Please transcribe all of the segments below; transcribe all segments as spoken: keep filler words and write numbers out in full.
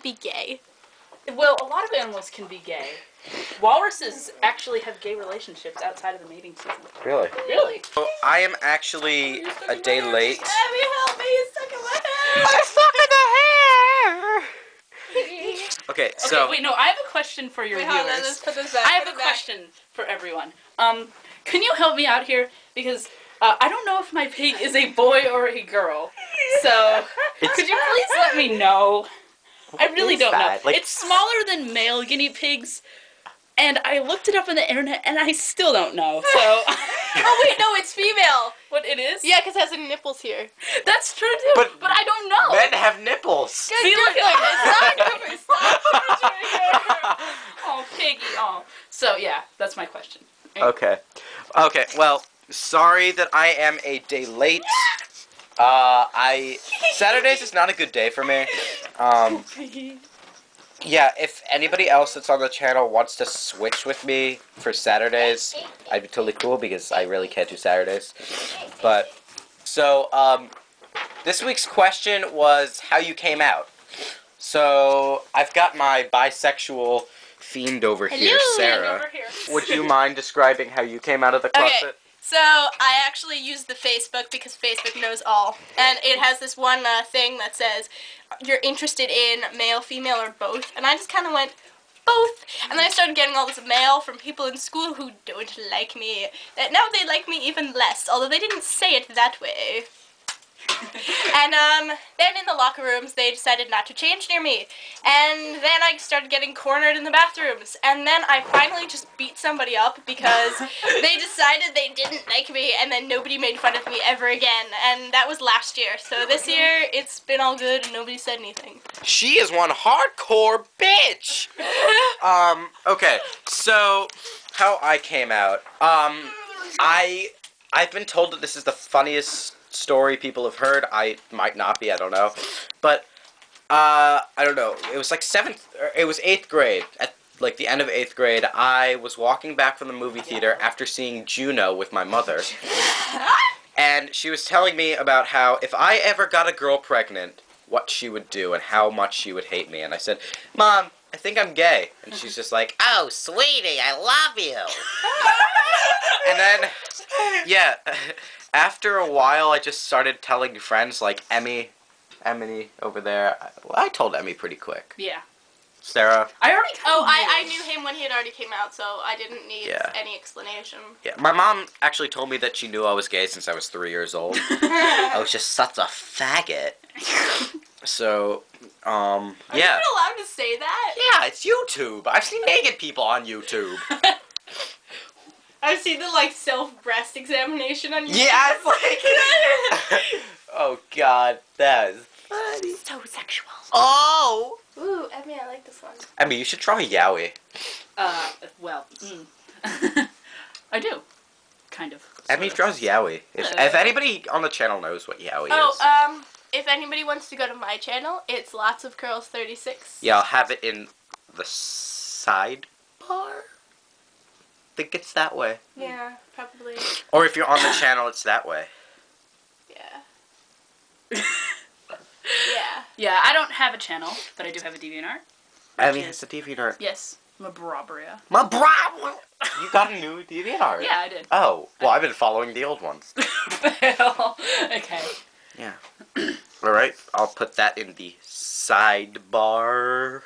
be gay? Well, a lot of animals can be gay. Walruses actually have gay relationships outside of the mating season. Really? Really? So I am actually a day late. Abby, help me! It's stuck in my hair! I'm stuck in the hair! Okay, so... Okay, wait, no, I have a question for your Wait, viewers. hold on, let's put this back. I have put a it back. question for everyone. Um, can you help me out here? Because uh, I don't know if my pig is a boy or a girl. So, could you please let me know? I really is don't that? know. Like- It's smaller than male guinea pigs, and I looked it up on the internet, and I still don't know. So, Oh wait, no, it's female. what it is? Yeah, because it has the nipples here. That's true too. But- But, I don't know. Men have nipples! Good, See, do look it. at Stop that. doing it. Stop doing it. Oh, piggy. Oh. So yeah, that's my question. Okay. Okay, well, sorry that I am a day late. Uh, I... Saturdays is not a good day for me. Um... Piggy. Yeah, if anybody else that's on the channel wants to switch with me for Saturdays, I'd be totally cool because I really can't do Saturdays. But, so, um, this week's question was how you came out. So, I've got my bisexual fiend over here, Hello, Sarah. Over here. Would you mind describing how you came out of the Okay. closet? So, I actually use the Facebook because Facebook knows all. And it has this one uh, thing that says, you're interested in male, female, or both. And I just kind of went, both. And then I started getting all this mail from people in school who don't like me. That now they like me even less, although they didn't say it that way. And um, then in the locker rooms, they decided not to change near me. And then I started getting cornered in the bathrooms. And then I finally just beat somebody up because they decided they didn't like me, and then nobody made fun of me ever again. And that was last year. So this year, it's been all good, and nobody said anything. She is one hardcore bitch! Um, okay, so, how I came out. Um, I, I've been told that this is the funniest story people have heard. I might not be, I don't know. But, uh, I don't know. It was like seventh, or it was eighth grade. At, like, the end of eighth grade, I was walking back from the movie theater after seeing Juno with my mother. And she was telling me about how if I ever got a girl pregnant, what she would do and how much she would hate me. And I said, Mom, I think I'm gay. And she's just like, oh, sweetie, I love you. And then, yeah, after a while, I just started telling friends, like, Emmy, Emily over there. Well, I told Emmy pretty quick. Yeah. Sarah. I already. Oh, I, I knew him when he had already came out, so I didn't need Yeah. any explanation. Yeah, my mom actually told me that she knew I was gay since I was three years old. I was just such a faggot. So, um, Are yeah. you allowed to say that? Yeah, it's YouTube. I've seen naked people on YouTube. I've seen the, like, self-breast examination on YouTube. Yeah, it's like... Oh, God, that is funny. So sexual. Oh! Ooh, Emmy, I like this one. I mean, you should try Yowie. Uh, well, mm. I do, kind of. Emmy sort of. draws Yowie. If, Uh. if anybody on the channel knows what Yowie is. Oh, um, if anybody wants to go to my channel, it's Lots of Curls thirty-six. Yeah, I'll have it in the sidebar. I think it's that way. Yeah, probably. Or if you're on the channel, it's that way. Yeah. Yeah. Yeah, I don't have a channel, but I do have a DeviantArt. Emmy is- has a DeviantArt. Yes, Mabrabria. My bro! You got a new DeviantArt? Yeah, I did. Oh, well, I've been following the old ones. Well, okay. Yeah. Alright, I'll put that in the sidebar.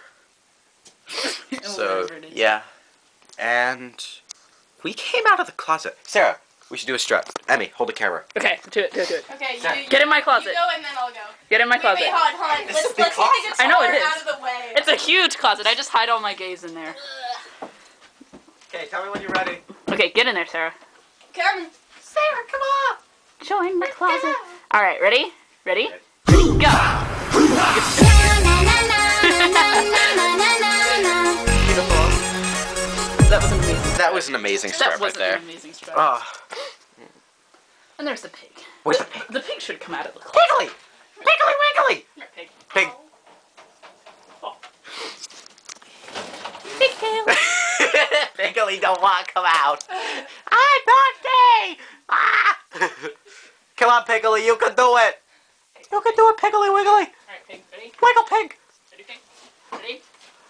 So, Whatever it is. yeah. And we came out of the closet. Sarah, we should do a strut. Emmy, hold the camera. Okay, do it, do it, do it. Okay, you, Sorry. you Get in my You closet. go and then I'll go. Get in my Wait, closet. wait, hold on, hold on. This Let's, is a big let's get the closet. guitar I know it is. out of the way. It's a huge closet. I just hide all my gays in there. Ugh. Okay, tell me when you're ready. Okay, get in there, Sarah. Come. Sarah, come on. Join the closet. All right, ready? Ready? Ready. Ready? Go. Beautiful. That was amazing. That was an amazing strut That right was there. an amazing strut. Oh. And there's the pig. Where's the, the pig? The pig should come out of the closet. Piggly! Piggly wiggly! Here, pig. Pig. Oh. Piggly don't want to come out. I'm not gay! Ah! Come on, Piggly, you can do it! You can do it, Piggly Wiggly! Alright, pig. Ready? Wiggle pig! Ready, pig? Ready?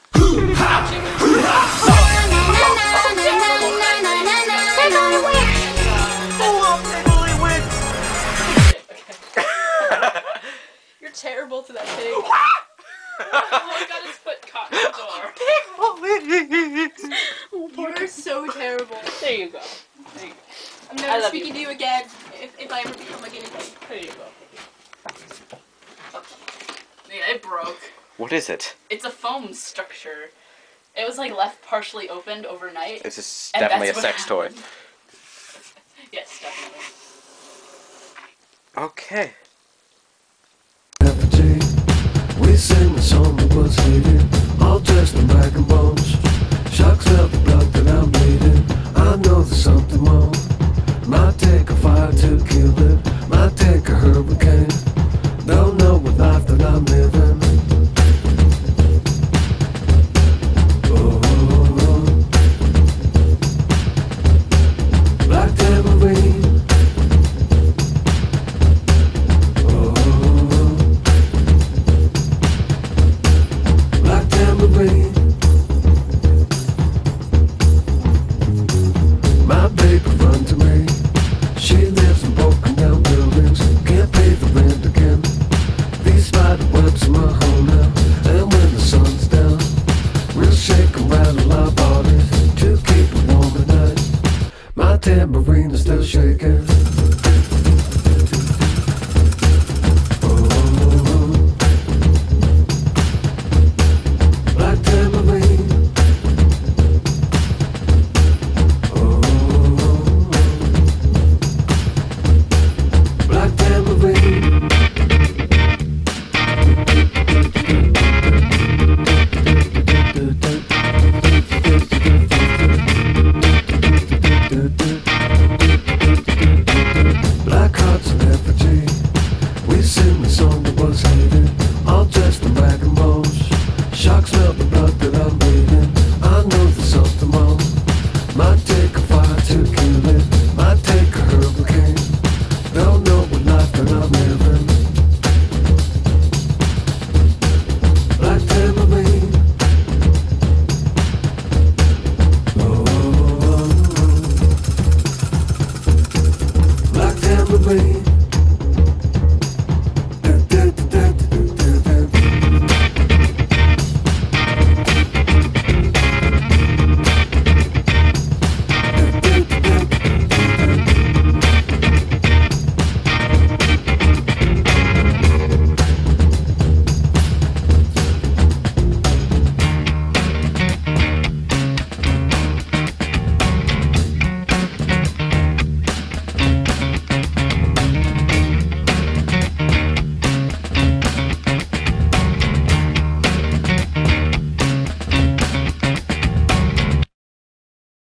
You're terrible to that pig. Oh, I got his foot caught in the door. You're so terrible. There you go. There you go. I'm I never love speaking you. to you again if, if I ever become a guinea pig. There you go. Yeah, it broke. What is it? It's a foam structure. It was like left partially opened overnight. This is And definitely a that's what sex toy. happened. Yes, definitely. Okay. Effigy. We sing the song that was hated, all dressed in black and bones. Sharks felt the blood that I'm bleeding. I know there's something wrong. Might take a fire to kill it. Might take a hurricane. Don't know what life that I'm living. Oh, black tambourine. Black tambourine. My baby run to me. She lives in broken down buildings. Can't pay the rent again. These spider webs in my home now. And when the sun's down, we'll shake and rattle our bodies to keep it warm at night. My tambourine is still shaking. Black tambourine. Oh, black tambourine. Black hearts and effigy. We sing the song that was hated, all dressed in black and bones. Sharks